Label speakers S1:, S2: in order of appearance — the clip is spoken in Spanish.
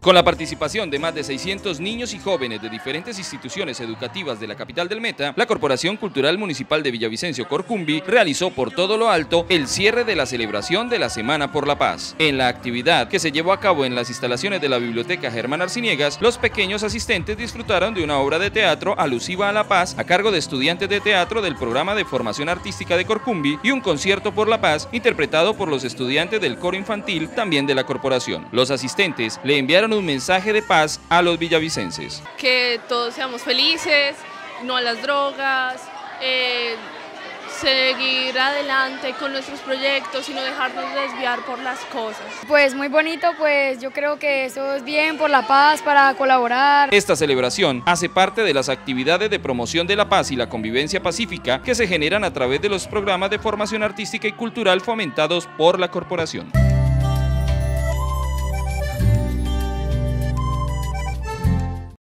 S1: Con la participación de más de 600 niños y jóvenes de diferentes instituciones educativas de la capital del Meta, la Corporación Cultural Municipal de Villavicencio Corcumbi realizó por todo lo alto el cierre de la celebración de la Semana por la Paz. En la actividad, que se llevó a cabo en las instalaciones de la Biblioteca Germán Arciniegas, los pequeños asistentes disfrutaron de una obra de teatro alusiva a la paz a cargo de estudiantes de teatro del programa de formación artística de Corcumbi y un concierto por la paz interpretado por los estudiantes del coro infantil también de la corporación. Los asistentes le enviaron un mensaje de paz a los villavicenses.
S2: Que todos seamos felices, no a las drogas, seguir adelante con nuestros proyectos y no dejarnos desviar por las cosas.
S3: Pues muy bonito, pues yo creo que eso es bien por la paz, para colaborar.
S1: Esta celebración hace parte de las actividades de promoción de la paz y la convivencia pacífica que se generan a través de los programas de formación artística y cultural fomentados por la corporación.